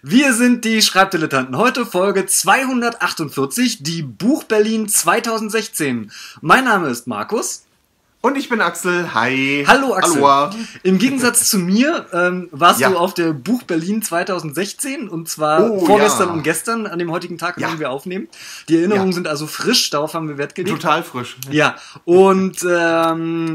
Wir sind die Schreibdilettanten. Heute Folge 248, die Buch Berlin 2016. Mein Name ist Markus. Und ich bin Axel. Hi. Hallo Axel. Aloha. Im Gegensatz zu mir warst du auf der Buch Berlin 2016 und zwar vorgestern und gestern an dem heutigen Tag, an dem wir aufnehmen. Die Erinnerungen sind also frisch, darauf haben wir Wert gelegt. Total frisch. Ja, und an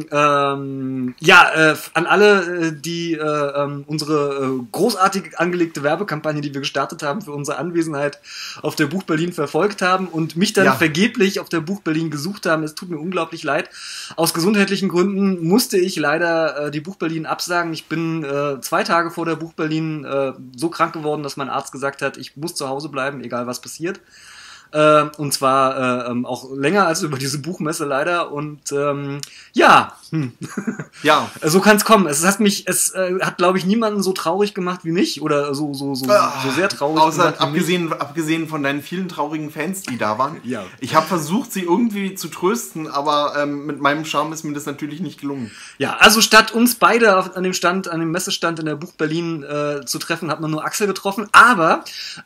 alle, die unsere großartig angelegte Werbekampagne, die wir gestartet haben für unsere Anwesenheit auf der Buch Berlin verfolgt haben und mich dann vergeblich auf der Buch Berlin gesucht haben. Es tut mir unglaublich leid. Aus gesundheitlichen Gründen musste ich leider die Buch Berlin absagen. Ich bin 2 Tage vor der Buch Berlin so krank geworden, dass mein Arzt gesagt hat, ich muss zu Hause bleiben, egal was passiert. Und zwar auch länger als über diese Buchmesse leider. Und ja, so kann es kommen. Es hat glaube ich, niemanden so traurig gemacht wie mich oder so sehr traurig gemacht. Abgesehen von deinen vielen traurigen Fans, die da waren. Ja. Ich habe versucht, sie irgendwie zu trösten, aber mit meinem Charme ist mir das natürlich nicht gelungen. Ja, also statt uns beide an dem Messestand in der Buch Berlin zu treffen, hat man nur Axel getroffen. Aber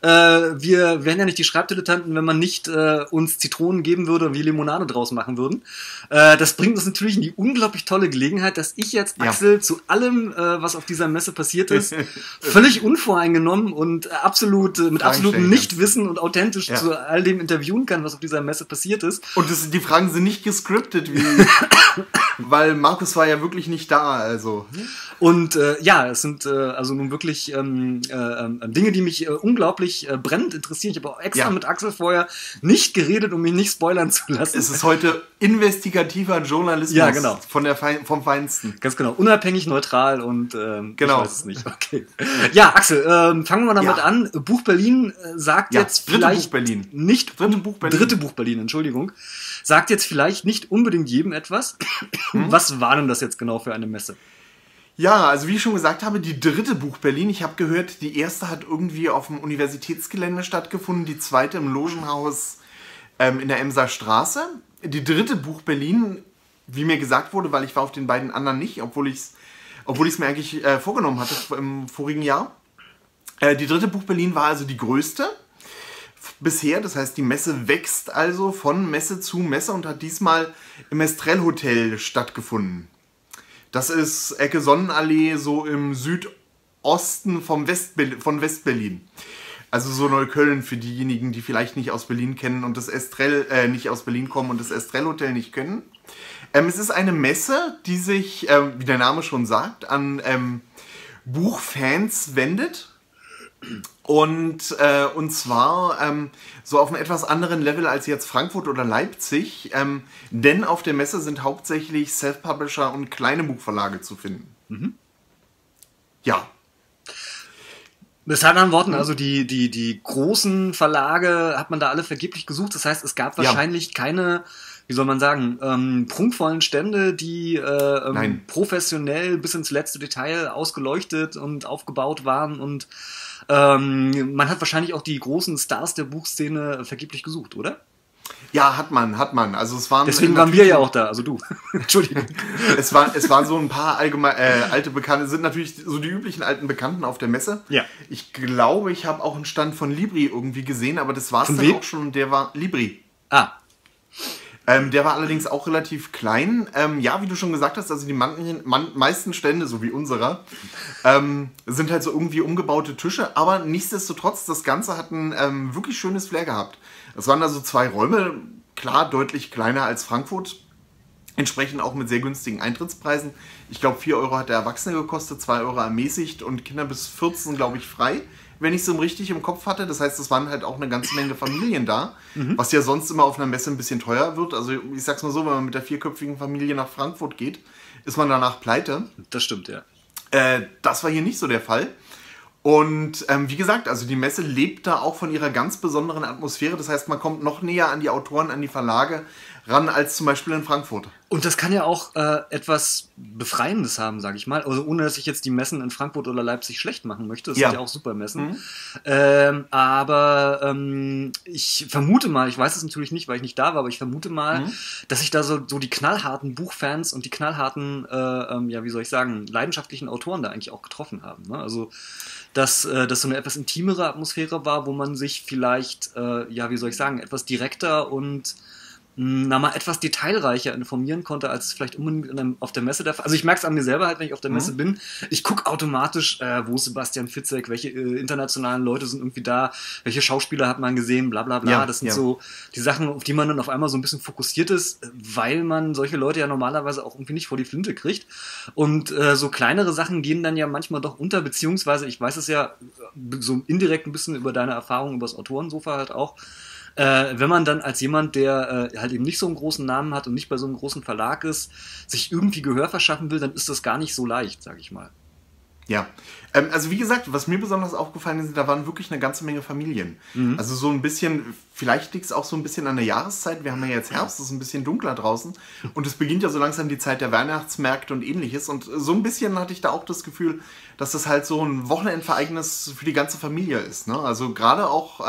wir wären ja nicht die Schreibdilettanten, wenn man nicht uns Zitronen geben würde und wir Limonade draus machen würden. Das bringt uns natürlich in die unglaublich tolle Gelegenheit, dass ich jetzt Axel zu allem, was auf dieser Messe passiert ist, völlig unvoreingenommen und mit absolutem Nichtwissen und authentisch zu all dem interviewen kann, was auf dieser Messe passiert ist. Und die Fragen sind nicht gescriptet, weil Markus war ja wirklich nicht da, also. Und es sind also nun wirklich Dinge, die mich unglaublich brennend interessieren. Ich habe auch extra mit Axel vorher nicht geredet, um mich nicht spoilern zu lassen. Es ist heute investigativer Journalismus vom Feinsten. Ganz genau, unabhängig, neutral und ich weiß es nicht. Okay. Ja, Axel, fangen wir damit an. Buch Berlin sagt jetzt vielleicht Dritte Buch Berlin, Entschuldigung. Sagt jetzt vielleicht nicht unbedingt jedem etwas. Was war denn das jetzt genau für eine Messe? Ja, also wie ich schon gesagt habe, die dritte Buch Berlin. Ich habe gehört, die erste hat irgendwie auf dem Universitätsgelände stattgefunden, die zweite im Logenhaus in der Emser Straße. Die dritte Buch Berlin, wie mir gesagt wurde, weil ich war auf den beiden anderen nicht, obwohl ich es mir eigentlich vorgenommen hatte im vorigen Jahr. Die dritte Buch Berlin war also die größte bisher. Das heißt, die Messe wächst also von Messe zu Messe und hat diesmal im Estrell Hotel stattgefunden. Das ist Ecke Sonnenallee, so im Südosten von Westberlin. Also so Neukölln für diejenigen, die vielleicht nicht aus Berlin kennen und nicht aus Berlin kommen und das Estrell Hotel nicht kennen. Es ist eine Messe, die sich, wie der Name schon sagt, an Buchfans wendet. Und zwar so auf einem etwas anderen Level als jetzt Frankfurt oder Leipzig, denn auf der Messe sind hauptsächlich Self-Publisher und kleine Buchverlage zu finden. Mhm. Ja. Mit anderen Worten, also die großen Verlage hat man da alle vergeblich gesucht. Das heißt, es gab wahrscheinlich keine, wie soll man sagen, prunkvollen Stände, die professionell bis ins letzte Detail ausgeleuchtet und aufgebaut waren und man hat wahrscheinlich auch die großen Stars der Buchszene vergeblich gesucht, oder? Ja, hat man. Also deswegen waren wir ja auch da, also du. Entschuldigung. Es waren so ein paar alte Bekannte, sind natürlich so die üblichen alten Bekannten auf der Messe. Ja. Ich glaube, ich habe auch einen Stand von Libri irgendwie gesehen, aber das war es dann auch schon. Der war Libri. Ah. Der war allerdings auch relativ klein. Wie du schon gesagt hast, also die meisten Stände, so wie unserer, sind halt so irgendwie umgebaute Tische. Aber nichtsdestotrotz, das Ganze hat ein wirklich schönes Flair gehabt. Es waren also 2 Räume, klar deutlich kleiner als Frankfurt. Entsprechend auch mit sehr günstigen Eintrittspreisen. Ich glaube, 4 Euro hat der Erwachsene gekostet, 2 Euro ermäßigt und Kinder bis 14, glaube ich, frei. Wenn ich es so richtig im Kopf hatte. Das heißt, es waren halt auch eine ganze Menge Familien da, was ja sonst immer auf einer Messe ein bisschen teuer wird. Also ich sag's mal so, wenn man mit der 4-köpfigen Familie nach Frankfurt geht, ist man danach pleite. Das stimmt, ja. Das war hier nicht so der Fall. Und wie gesagt, also die Messe lebt da auch von ihrer ganz besonderen Atmosphäre. Das heißt, man kommt noch näher an die Autoren, an die Verlage, ran als zum Beispiel in Frankfurt. Und das kann ja auch etwas Befreiendes haben, sage ich mal. Also ohne, dass ich jetzt die Messen in Frankfurt oder Leipzig schlecht machen möchte. Das sind ja auch super Messen. Aber ich vermute mal, ich weiß es natürlich nicht, weil ich nicht da war, aber ich vermute mal, dass sich da so die knallharten Buchfans und die knallharten, wie soll ich sagen, leidenschaftlichen Autoren da eigentlich auch getroffen haben. Ne? Also dass so eine etwas intimere Atmosphäre war, wo man sich vielleicht, wie soll ich sagen, etwas direkter und mal etwas detailreicher informieren konnte, als es vielleicht unbedingt auf der Messe der Fall. Also ich merke es an mir selber halt, wenn ich auf der Messe bin. Ich gucke automatisch, wo ist Sebastian Fitzek, welche internationalen Leute sind irgendwie da, welche Schauspieler hat man gesehen, bla bla bla. Das sind so die Sachen, auf die man dann auf einmal so ein bisschen fokussiert ist, weil man solche Leute ja normalerweise auch irgendwie nicht vor die Flinte kriegt. Und so kleinere Sachen gehen dann ja manchmal doch unter, beziehungsweise ich weiß es ja so indirekt ein bisschen über deine Erfahrung über das Autorensofa halt auch. Wenn man dann als jemand, der halt eben nicht so einen großen Namen hat und nicht bei so einem großen Verlag ist, sich irgendwie Gehör verschaffen will, dann ist das gar nicht so leicht, sag ich mal. Ja, also wie gesagt, was mir besonders aufgefallen ist, da waren wirklich eine ganze Menge Familien. Also so ein bisschen, vielleicht liegt es auch so ein bisschen an der Jahreszeit, wir haben ja jetzt Herbst, es ist ein bisschen dunkler draußen und es beginnt ja so langsam die Zeit der Weihnachtsmärkte und ähnliches und so ein bisschen hatte ich da auch das Gefühl, dass das halt so ein Wochenendvereignis für die ganze Familie ist, ne? Also gerade auch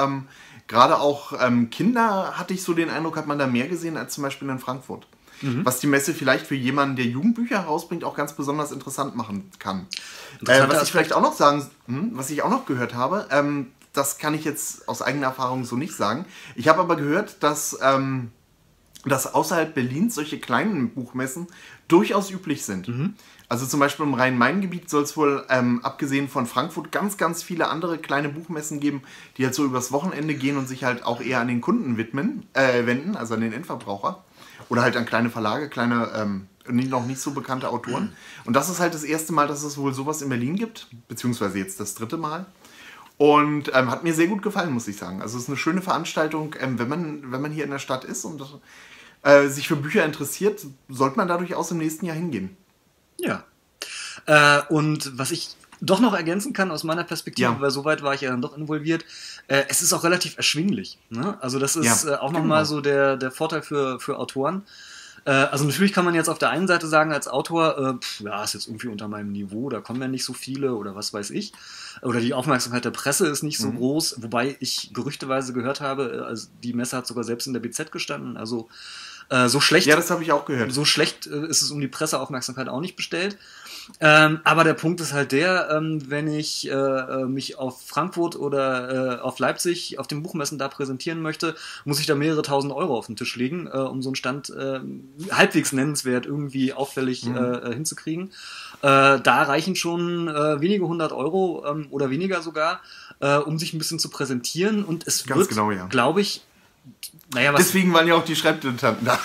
Kinder, hatte ich so den Eindruck, hat man da mehr gesehen als zum Beispiel in Frankfurt. Was die Messe vielleicht für jemanden, der Jugendbücher herausbringt, auch ganz besonders interessant machen kann. Was ich vielleicht auch noch was ich auch noch gehört habe, das kann ich jetzt aus eigener Erfahrung so nicht sagen. Ich habe aber gehört, dass außerhalb Berlins solche kleinen Buchmessen durchaus üblich sind. Also zum Beispiel im Rhein-Main-Gebiet soll es wohl, abgesehen von Frankfurt, ganz, ganz viele andere kleine Buchmessen geben, die halt so übers Wochenende gehen und sich halt auch eher an den Kunden wenden, also an den Endverbraucher. Oder halt an kleine Verlage, noch nicht so bekannte Autoren. Und das ist halt das erste Mal, dass es wohl sowas in Berlin gibt, beziehungsweise jetzt das 3. Mal. Und hat mir sehr gut gefallen, muss ich sagen. Also es ist eine schöne Veranstaltung, wenn man hier in der Stadt ist und sich für Bücher interessiert, sollte man da durchaus im nächsten Jahr hingehen. Ja. Und was ich doch noch ergänzen kann aus meiner Perspektive, weil soweit war ich ja dann doch involviert, es ist auch relativ erschwinglich. Ne? Also das ist auch nochmal so der Vorteil für Autoren. Also natürlich kann man jetzt auf der einen Seite sagen, als Autor, ist jetzt irgendwie unter meinem Niveau, da kommen ja nicht so viele oder was weiß ich. Oder die Aufmerksamkeit der Presse ist nicht so groß, wobei ich gerüchteweise gehört habe, also die Messe hat sogar selbst in der BZ gestanden, also so schlecht. Ja, das habe ich auch gehört. So schlecht ist es um die Presseaufmerksamkeit auch nicht bestellt. Aber der Punkt ist halt der, wenn ich mich auf Frankfurt oder auf Leipzig auf den Buchmessen da präsentieren möchte, muss ich da mehrere tausend Euro auf den Tisch legen, um so einen Stand halbwegs nennenswert irgendwie auffällig hinzukriegen. Da reichen schon wenige 100 Euro oder weniger sogar, um sich ein bisschen zu präsentieren und es Ganz wird, glaube ich, deswegen waren ja auch die Schreibdilettanten da.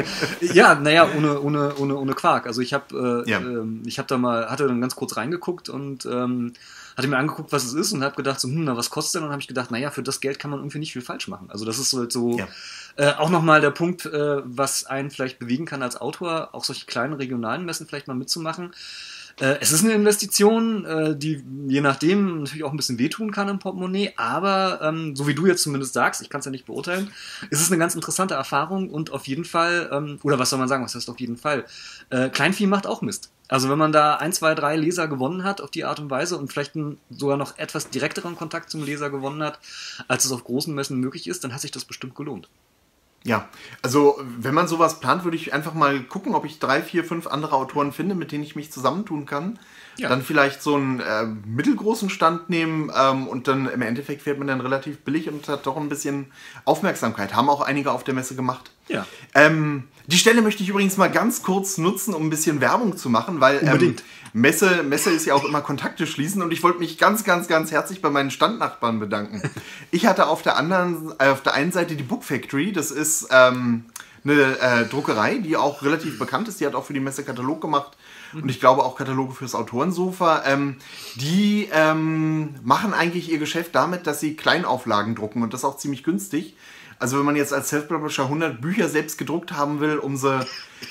Ohne Quark. Also ich habe hatte dann ganz kurz reingeguckt und hatte mir angeguckt, was es ist und habe gedacht, so, was kostet denn? Und habe ich gedacht, für das Geld kann man irgendwie nicht viel falsch machen. Also das ist halt so auch nochmal der Punkt, was einen vielleicht bewegen kann als Autor, auch solche kleinen regionalen Messen vielleicht mal mitzumachen. Es ist eine Investition, die je nachdem natürlich auch ein bisschen wehtun kann im Portemonnaie, aber so wie du jetzt zumindest sagst, ich kann es ja nicht beurteilen, ist es eine ganz interessante Erfahrung und auf jeden Fall, oder was soll man sagen, was heißt auf jeden Fall, Kleinvieh macht auch Mist. Also wenn man da 1, 2, 3 Leser gewonnen hat auf die Art und Weise und vielleicht sogar noch etwas direkteren Kontakt zum Leser gewonnen hat, als es auf großen Messen möglich ist, dann hat sich das bestimmt gelohnt. Ja, also wenn man sowas plant, würde ich einfach mal gucken, ob ich 3, 4, 5 andere Autoren finde, mit denen ich mich zusammentun kann. Ja. Dann vielleicht so einen mittelgroßen Stand nehmen und dann im Endeffekt fährt man dann relativ billig und hat doch ein bisschen Aufmerksamkeit. Haben auch einige auf der Messe gemacht. Ja. Die Stelle möchte ich übrigens mal ganz kurz nutzen, um ein bisschen Werbung zu machen, weil Messe ist ja auch immer Kontakte schließen und ich wollte mich ganz, ganz, ganz herzlich bei meinen Standnachbarn bedanken. Ich hatte auf der einen Seite die Book Factory, das ist eine Druckerei, die auch relativ bekannt ist, die hat auch für die Messe Katalog gemacht und ich glaube auch Kataloge fürs Autorensofa. Die machen eigentlich ihr Geschäft damit, dass sie Kleinauflagen drucken und das auch ziemlich günstig. Also wenn man jetzt als Self-Publisher 100 Bücher selbst gedruckt haben will, um sie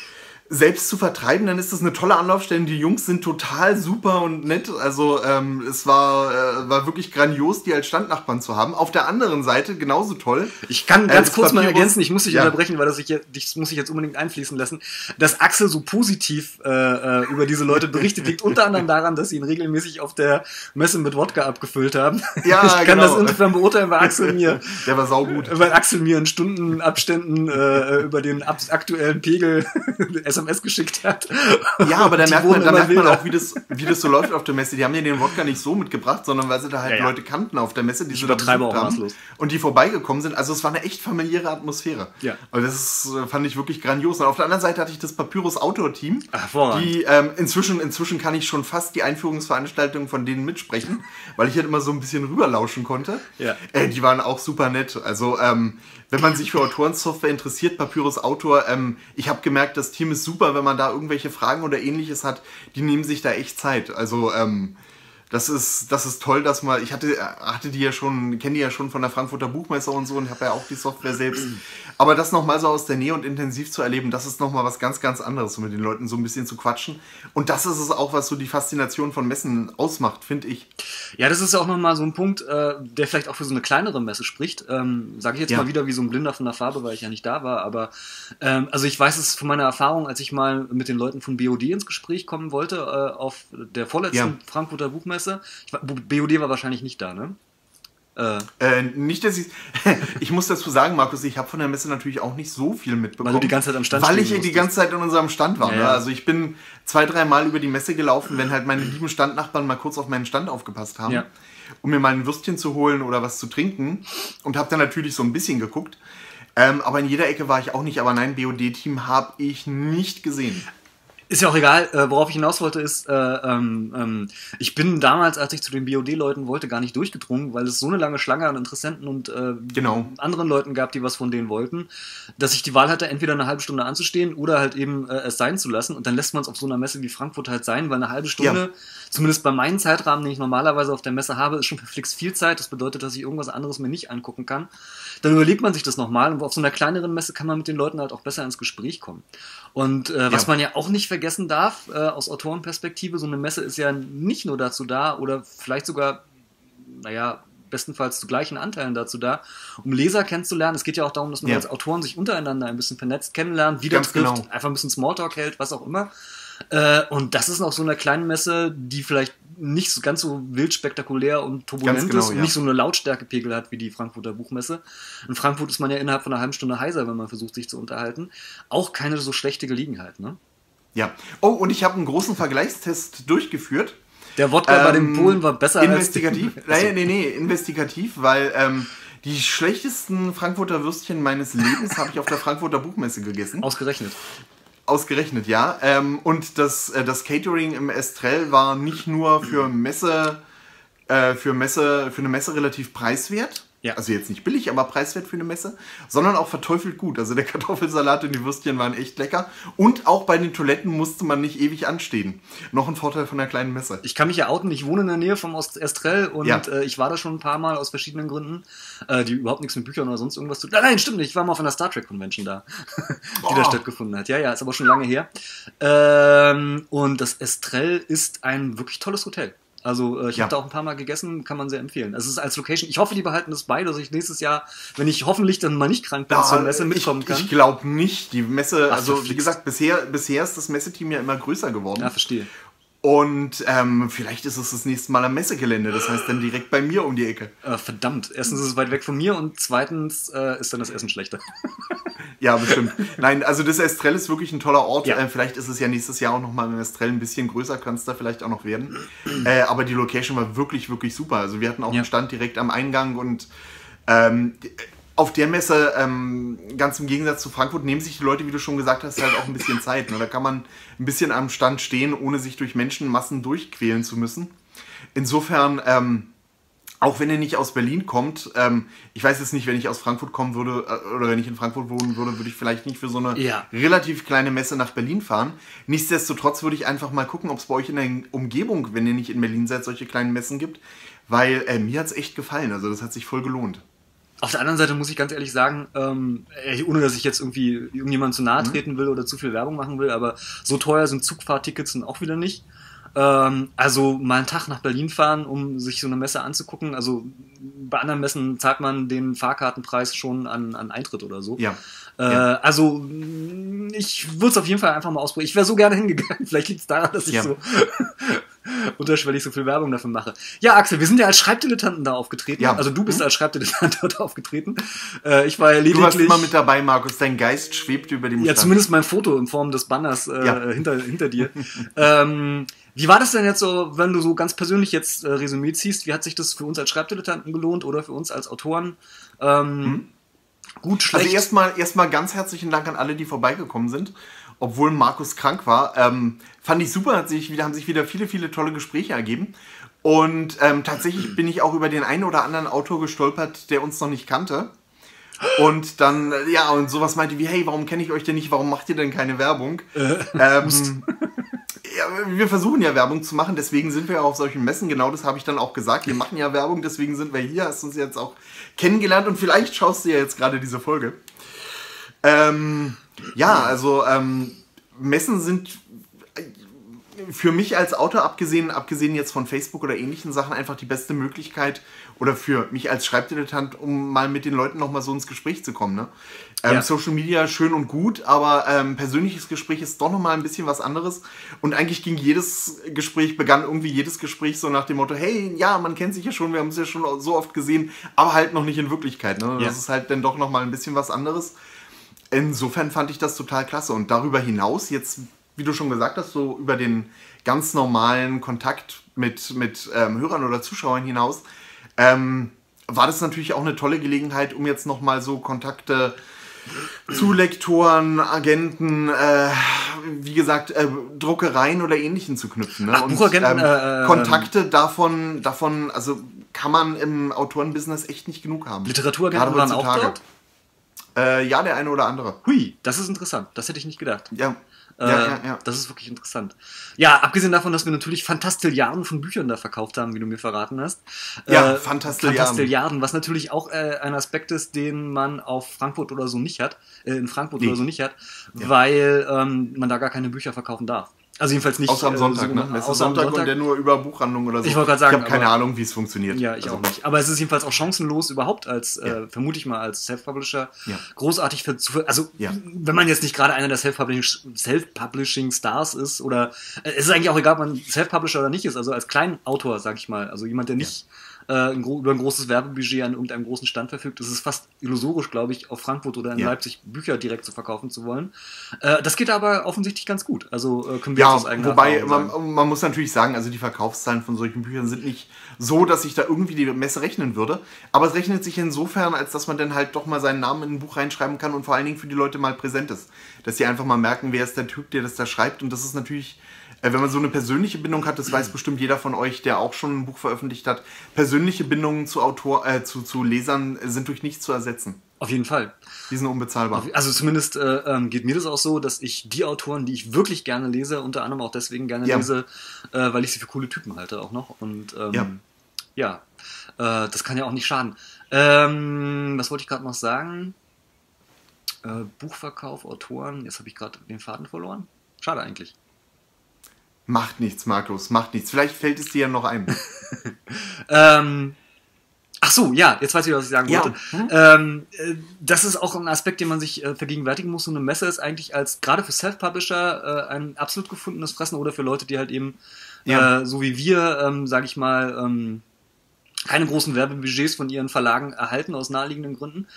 selbst zu vertreiben, dann ist das eine tolle Anlaufstelle. Die Jungs sind total super und nett. Also es war wirklich grandios, die als Standnachbarn zu haben. Auf der anderen Seite genauso toll. Ich kann ganz kurz mal ergänzen, ich muss dich unterbrechen, weil das muss ich jetzt unbedingt einfließen lassen. Dass Axel so positiv über diese Leute berichtet, liegt unter anderem daran, dass sie ihn regelmäßig auf der Messe mit Wodka abgefüllt haben. Ja, ich kann das insofern beurteilen, weil Axel mir... Der war saugut. Weil Axel mir in Stundenabständen über den aktuellen Pegel SMS geschickt hat. Ja, aber da merkt man auch, wie das so läuft auf der Messe. Die haben ja den Wodka nicht so mitgebracht, sondern weil sie da halt Leute kannten auf der Messe, die sie da besucht haben und die vorbeigekommen sind. Also es war eine echt familiäre Atmosphäre. Ja. Also das fand ich wirklich grandios. Und auf der anderen Seite hatte ich das Papyrus Outdoor Team, die inzwischen kann ich schon fast die Einführungsveranstaltung von denen mitsprechen, weil ich halt immer so ein bisschen rüberlauschen konnte. Ja. Die waren auch super nett. Also wenn man sich für Autorensoftware interessiert, Papyrus Autor, ich habe gemerkt, das Team ist super, wenn man da irgendwelche Fragen oder ähnliches hat, die nehmen sich da echt Zeit. Also das ist toll, dass man, ich kenne die ja schon von der Frankfurter Buchmesse und so und habe ja auch die Software selbst. Aber das nochmal so aus der Nähe und intensiv zu erleben, das ist nochmal was ganz, ganz anderes, so mit den Leuten so ein bisschen zu quatschen. Und das ist es auch, was so die Faszination von Messen ausmacht, finde ich. Ja, das ist ja auch nochmal so ein Punkt, der vielleicht auch für so eine kleinere Messe spricht. Sage ich jetzt mal wieder wie so ein Blinder von der Farbe, weil ich ja nicht da war. Aber also ich weiß es von meiner Erfahrung, als ich mal mit den Leuten von BOD ins Gespräch kommen wollte, auf der vorletzten Frankfurter Buchmesse. BOD war wahrscheinlich nicht da, ne? Nicht, dass ich muss dazu sagen, Markus, ich habe von der Messe natürlich auch nicht so viel mitbekommen. Weil du die ganze Zeit am Stand Weil ich die ganze Zeit in unserem Stand war. Ja, ne? Also ich bin 2-3 Mal über die Messe gelaufen, wenn halt meine lieben Standnachbarn mal kurz auf meinen Stand aufgepasst haben, um mir mal ein Würstchen zu holen oder was zu trinken. Und habe dann natürlich so ein bisschen geguckt. Aber in jeder Ecke war ich auch nicht. Aber nein, BOD-Team habe ich nicht gesehen. Ist ja auch egal, worauf ich hinaus wollte, ist, ich bin damals, als ich zu den BOD-Leuten wollte, gar nicht durchgedrungen, weil es so eine lange Schlange an Interessenten und anderen Leuten gab, die was von denen wollten, dass ich die Wahl hatte, entweder eine halbe Stunde anzustehen oder halt eben es sein zu lassen. Und dann lässt man es auf so einer Messe wie Frankfurt halt sein, weil eine halbe Stunde, zumindest bei meinem Zeitrahmen, den ich normalerweise auf der Messe habe, ist schon verflixt viel Zeit. Das bedeutet, dass ich irgendwas anderes mir nicht angucken kann. Dann überlegt man sich das nochmal und auf so einer kleineren Messe kann man mit den Leuten halt auch besser ins Gespräch kommen. Und was man ja auch nicht vergessen darf, aus Autorenperspektive, so eine Messe ist ja nicht nur dazu da oder vielleicht sogar, bestenfalls zu gleichen Anteilen dazu da, um Leser kennenzulernen. Es geht ja auch darum, dass man als Autoren sich untereinander ein bisschen vernetzt kennenlernt, wieder trifft, einfach ein bisschen Smalltalk hält, was auch immer. Und das ist auch so eine kleine Messe, die vielleicht nicht so ganz so wild spektakulär und turbulent ist und nicht so eine Lautstärkepegel hat wie die Frankfurter Buchmesse. In Frankfurt ist man ja innerhalb von einer halben Stunde heiser, wenn man versucht, sich zu unterhalten. Auch keine so schlechte Gelegenheit, ne? Ja. Oh, und ich habe einen großen Vergleichstest durchgeführt. Der Wodka bei den Polen war besser investigativ. Nee, investigativ, weil die schlechtesten Frankfurter Würstchen meines Lebens habe ich auf der Frankfurter Buchmesse gegessen. Ausgerechnet, ja. Und das Catering im Estrell war nicht nur für eine Messe relativ preiswert. Ja. Also jetzt nicht billig, aber preiswert für eine Messe, sondern auch verteufelt gut. Also der Kartoffelsalat und die Würstchen waren echt lecker. Und auch bei den Toiletten musste man nicht ewig anstehen. Noch ein Vorteil von der kleinen Messe. Ich kann mich ja outen, ich wohne in der Nähe vom Estrell und ich war da schon ein paar Mal aus verschiedenen Gründen, die überhaupt nichts mit Büchern oder sonst irgendwas zu tun. Nein, stimmt nicht, ich war mal auf einer Star Trek Convention da, die da stattgefunden hat. Ja, ist aber schon lange her. Und das Estrell ist ein wirklich tolles Hotel. Also ich habe da auch ein paar Mal gegessen, kann man sehr empfehlen. Also es ist als Location, ich hoffe, die behalten das bei, dass ich nächstes Jahr, wenn ich hoffentlich dann mal nicht krank bin, zur Messe mitkommen kann. Ich glaube nicht. Die Messe, wie gesagt, bisher ist das Messeteam ja immer größer geworden. Ja, verstehe. Und vielleicht ist es das nächste Mal am Messegelände, das heißt dann direkt bei mir um die Ecke. Verdammt, erstens ist es weit weg von mir und zweitens ist dann das Essen schlechter. Ja, bestimmt. Nein, also das Estrell ist wirklich ein toller Ort. Ja. Vielleicht ist es ja nächstes Jahr auch nochmal im Estrell ein bisschen größer, kann es da vielleicht auch noch werden. Aber die Location war wirklich, wirklich super. Also wir hatten auch einen Stand direkt am Eingang und auf der Messe, ganz im Gegensatz zu Frankfurt, nehmen sich die Leute, wie du schon gesagt hast, halt auch ein bisschen Zeit. Ne? Da kann man ein bisschen am Stand stehen, ohne sich durch Menschenmassen durchquälen zu müssen. Insofern, auch wenn ihr nicht aus Berlin kommt, ich weiß jetzt nicht, wenn ich aus Frankfurt kommen würde oder wenn ich in Frankfurt wohnen würde, würde ich vielleicht nicht für so eine relativ kleine Messe nach Berlin fahren. Nichtsdestotrotz würde ich einfach mal gucken, ob es bei euch in der Umgebung, wenn ihr nicht in Berlin seid, solche kleinen Messen gibt, weil mir hat es echt gefallen. Also das hat sich voll gelohnt. Auf der anderen Seite muss ich ganz ehrlich sagen, ohne dass ich jetzt irgendwie irgendjemandem zu nahe treten will oder zu viel Werbung machen will, aber so teuer sind Zugfahrtickets dann auch wieder nicht. Also mal einen Tag nach Berlin fahren, um sich so eine Messe anzugucken. Also bei anderen Messen zahlt man den Fahrkartenpreis schon an Eintritt oder so. Ja. Also ich würde es auf jeden Fall einfach mal ausprobieren. Ich wäre so gerne hingegangen. Vielleicht liegt es daran, dass ich so unterschwellig so viel Werbung dafür mache. Ja, Axel, wir sind ja als Schreibdilettanten da aufgetreten. Ja. Also du bist als Schreibdilettant dort aufgetreten. Ich war ja lediglich... Du warst immer mit dabei, Markus. Dein Geist schwebt über dem Stand. Ja, zumindest mein Foto in Form des Banners hinter dir. Wie war das denn jetzt so, wenn du so ganz persönlich jetzt Resümee ziehst? Wie hat sich das für uns als Schreibdilettanten gelohnt oder für uns als Autoren? Gut, schlecht? Also erstmal ganz herzlichen Dank an alle, die vorbeigekommen sind. Obwohl Markus krank war. Fand ich super, haben sich wieder viele tolle Gespräche ergeben. Und tatsächlich bin ich auch über den einen oder anderen Autor gestolpert, der uns noch nicht kannte. Und dann, und sowas meinte wie, hey, warum kenne ich euch denn nicht? Warum macht ihr denn keine Werbung? Wir versuchen ja Werbung zu machen, deswegen sind wir ja auf solchen Messen. Genau das habe ich dann auch gesagt. Wir machen ja Werbung, deswegen sind wir hier. Hast uns jetzt auch kennengelernt und vielleicht schaust du ja jetzt gerade diese Folge. Messen sind für mich als Autor, abgesehen jetzt von Facebook oder ähnlichen Sachen, einfach die beste Möglichkeit, oder für mich als Schreibdilettant, um mal mit den Leuten nochmal so ins Gespräch zu kommen. Ne? Social Media schön und gut, aber persönliches Gespräch ist doch nochmal ein bisschen was anderes. Und eigentlich begann irgendwie jedes Gespräch so nach dem Motto, hey, ja, man kennt sich ja schon, wir haben es ja schon so oft gesehen, aber halt noch nicht in Wirklichkeit. Ne? Das ist halt dann doch nochmal ein bisschen was anderes. Insofern fand ich das total klasse. Und darüber hinaus, jetzt, wie du schon gesagt hast, so über den ganz normalen Kontakt mit Hörern oder Zuschauern hinaus, war das natürlich auch eine tolle Gelegenheit, um jetzt nochmal so Kontakte zu Lektoren, Agenten, wie gesagt, Druckereien oder Ähnlichen zu knüpfen. Ne? Ach, Buchagenten, Kontakte davon, also kann man im Autorenbusiness echt nicht genug haben. Literaturagenten waren auch dort? Ja, der eine oder andere. Hui, das ist interessant. Das hätte ich nicht gedacht. Ja. Das ist wirklich interessant. Ja, abgesehen davon, dass wir natürlich Fantastilliarden von Büchern da verkauft haben, wie du mir verraten hast. Fantastilliarden, was natürlich auch ein Aspekt ist, den man auf Frankfurt oder so nicht hat, weil man da gar keine Bücher verkaufen darf. Also jedenfalls nicht. Außer am Sonntag, ne? Außer am Sonntag und der nur über Buchhandlung oder so. Ich wollte gerade sagen, ich habe keine Ahnung, wie es funktioniert. Ja, ich auch nicht. Aber es ist jedenfalls auch chancenlos überhaupt als, vermute ich mal, als Self-Publisher großartig wenn man jetzt nicht gerade einer der Self-Publishing-Stars ist oder es ist eigentlich auch egal, ob man Self-Publisher oder nicht ist, also als Kleinautor, sag ich mal, also jemand, der nicht über ein großes Werbebudget an irgendeinem großen Stand verfügt, ist es fast illusorisch, glaube ich, auf Frankfurt oder in Leipzig Bücher direkt zu verkaufen zu wollen. Das geht aber offensichtlich ganz gut. Also können wir jetzt aus eigener Erfahrung sagen. Man muss natürlich sagen, also die Verkaufszahlen von solchen Büchern sind nicht so, dass sich da irgendwie die Messe rechnen würde. Aber es rechnet sich insofern, als dass man dann halt doch mal seinen Namen in ein Buch reinschreiben kann und vor allen Dingen für die Leute mal präsent ist. Dass sie einfach mal merken, wer ist der Typ, der das da schreibt. Und das ist natürlich, wenn man so eine persönliche Bindung hat, das weiß bestimmt jeder von euch, der auch schon ein Buch veröffentlicht hat, persönliche Bindungen zu Lesern sind durch nichts zu ersetzen. Auf jeden Fall. Die sind unbezahlbar. Also zumindest geht mir das auch so, dass ich die Autoren, die ich wirklich gerne lese, unter anderem auch deswegen gerne lese, weil ich sie für coole Typen halte auch noch. Und das kann ja auch nicht schaden. Was wollte ich gerade noch sagen? Buchverkauf, Autoren, jetzt habe ich gerade den Faden verloren. Schade eigentlich. Macht nichts, Markus, macht nichts. Vielleicht fällt es dir ja noch ein. Ach so, ja, jetzt weiß ich, was ich sagen wollte. Das ist auch ein Aspekt, den man sich vergegenwärtigen muss. So eine Messe ist eigentlich gerade für Self-Publisher ein absolut gefundenes Fressen oder für Leute, die halt eben, so wie wir, sage ich mal, keine großen Werbebudgets von ihren Verlagen erhalten, aus naheliegenden Gründen.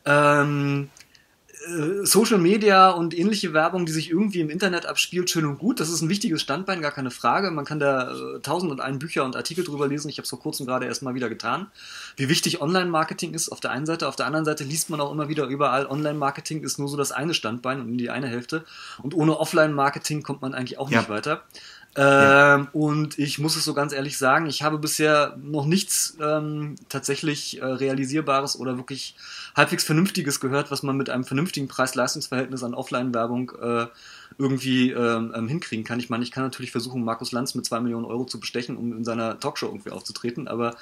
Social Media und ähnliche Werbung, die sich irgendwie im Internet abspielt, schön und gut. Das ist ein wichtiges Standbein, gar keine Frage. Man kann da 1001 Bücher und Artikel drüber lesen. Ich habe es vor kurzem gerade erst mal wieder getan. Wie wichtig Online-Marketing ist auf der einen Seite. Auf der anderen Seite liest man auch immer wieder überall, Online-Marketing ist nur so das eine Standbein und die eine Hälfte. Und ohne Offline-Marketing kommt man eigentlich auch nicht weiter. Und ich muss es so ganz ehrlich sagen, ich habe bisher noch nichts tatsächlich Realisierbares oder wirklich halbwegs Vernünftiges gehört, was man mit einem vernünftigen Preis-Leistungs-Verhältnis an Offline-Werbung irgendwie hinkriegen kann. Ich meine, ich kann natürlich versuchen, Markus Lanz mit 2 Millionen Euro zu bestechen, um in seiner Talkshow irgendwie aufzutreten, aber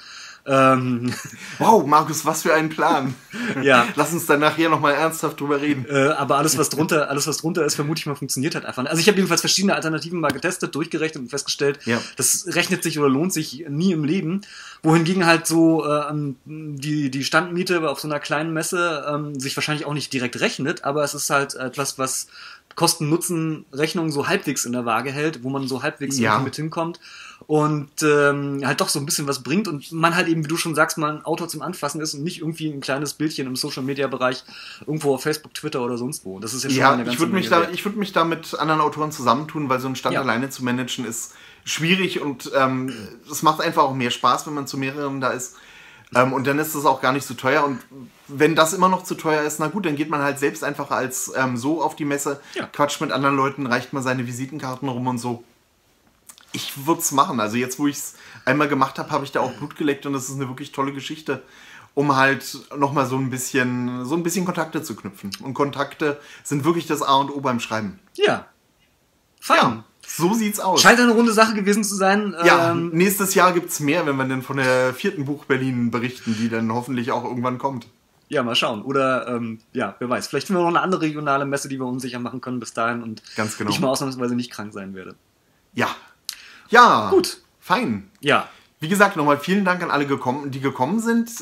wow, Markus, was für ein Plan. Ja. Lass uns dann nachher nochmal ernsthaft drüber reden. Aber alles, was drunter ist, vermute ich mal, funktioniert halt einfach. Also ich habe jedenfalls verschiedene Alternativen mal getestet, durchgerechnet und festgestellt, das rechnet sich oder lohnt sich nie im Leben. Wohingegen halt so die Standmiete auf so einer kleinen Messe sich wahrscheinlich auch nicht direkt rechnet, aber es ist halt etwas, was Kosten-Nutzen-Rechnung so halbwegs in der Waage hält, wo man so halbwegs mit hinkommt und halt doch so ein bisschen was bringt und man halt eben, wie du schon sagst, mal ein Autor zum Anfassen ist und nicht irgendwie ein kleines Bildchen im Social-Media-Bereich irgendwo auf Facebook, Twitter oder sonst wo. Das ist ja schon eine ganze Menge. Ich würde mich da mit anderen Autoren zusammentun, weil so einen Stand alleine zu managen ist schwierig und es macht einfach auch mehr Spaß, wenn man zu mehreren da ist. Und dann ist das auch gar nicht so teuer. Und wenn das immer noch zu teuer ist, na gut, dann geht man halt selbst einfach als so auf die Messe, quatscht mit anderen Leuten, reicht mal seine Visitenkarten rum und so. Ich würde es machen. Also jetzt, wo ich es einmal gemacht habe, habe ich da auch Blut geleckt und das ist eine wirklich tolle Geschichte, um halt nochmal so ein bisschen Kontakte zu knüpfen. Und Kontakte sind wirklich das A und O beim Schreiben. Ja. Fein. Ja. So sieht's aus. Scheint eine runde Sache gewesen zu sein. Ja, nächstes Jahr gibt's mehr, wenn wir dann von der 4. Buch Berlin berichten, die dann hoffentlich auch irgendwann kommt. Ja, mal schauen. Oder, wer weiß. Vielleicht finden wir noch eine andere regionale Messe, die wir unsicher machen können bis dahin und ganz genau. Ich mal ausnahmsweise nicht krank sein werde. Ja. Ja. Gut. Fein. Ja. Wie gesagt, nochmal vielen Dank an alle, die gekommen sind.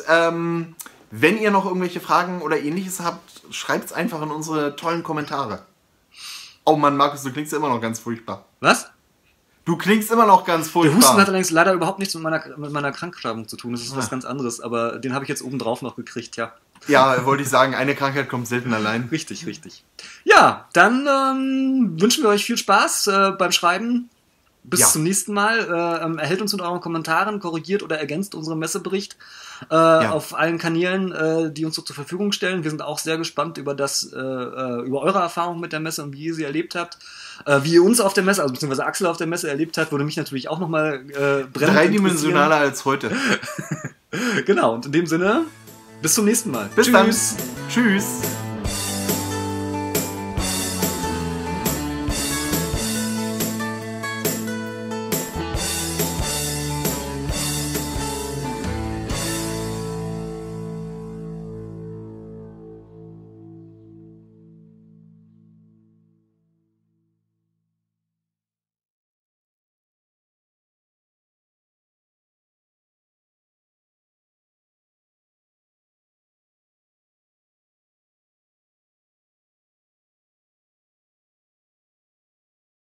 Wenn ihr noch irgendwelche Fragen oder ähnliches habt, schreibt's einfach in unsere tollen Kommentare. Oh Mann, Markus, du klingst immer noch ganz furchtbar. Was? Du klingst immer noch ganz furchtbar. Der Husten hat allerdings leider überhaupt nichts mit meiner Krankschreibung zu tun. Das ist was ganz anderes, aber den habe ich jetzt obendrauf noch gekriegt, ja. Ja, wollte ich sagen, eine Krankheit kommt selten allein. Richtig. Ja, dann wünschen wir euch viel Spaß beim Schreiben. Bis zum nächsten Mal. Erhält uns mit euren Kommentaren, korrigiert oder ergänzt unseren Messebericht auf allen Kanälen, die uns so zur Verfügung stellen. Wir sind auch sehr gespannt über eure Erfahrungen mit der Messe und wie ihr sie erlebt habt. Wie ihr uns auf der Messe, also beziehungsweise Axel auf der Messe erlebt hat, würde mich natürlich auch nochmal brennend dreidimensionaler als heute. Genau, und in dem Sinne, bis zum nächsten Mal. Bis dann. Tschüss.